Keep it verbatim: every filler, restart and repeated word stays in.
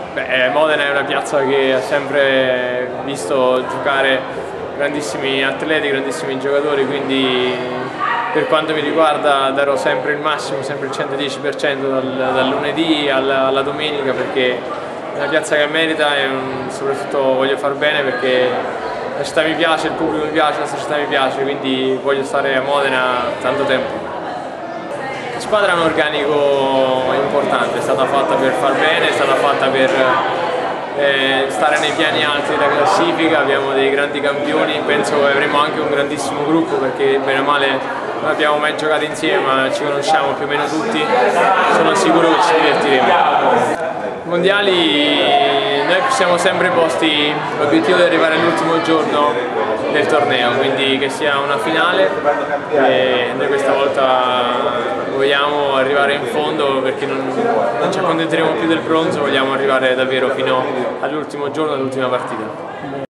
Beh, Modena è una piazza che ha sempre visto giocare grandissimi atleti, grandissimi giocatori, quindi per quanto mi riguarda darò sempre il massimo, sempre il centodieci per cento dal, dal lunedì alla, alla domenica, perché è una piazza che merita e un, soprattutto voglio far bene perché la città mi piace, il pubblico mi piace, la società mi piace, quindi voglio stare a Modena tanto tempo. La squadra ha un organico importante, è stata fatta per far bene, è stata fatta per eh, stare nei piani alti della classifica, abbiamo dei grandi campioni, penso che avremo anche un grandissimo gruppo perché bene o male non abbiamo mai giocato insieme ma ci conosciamo più o meno tutti, sono sicuro che ci divertiremo. I mondiali noi ci siamo sempre posti l'obiettivo di arrivare all'ultimo giorno del torneo, quindi che sia una finale e noi questa volta vogliamo arrivare in fondo perché non, non ci accontenteremo più del bronzo, vogliamo arrivare davvero fino all'ultimo giorno, all'ultima partita.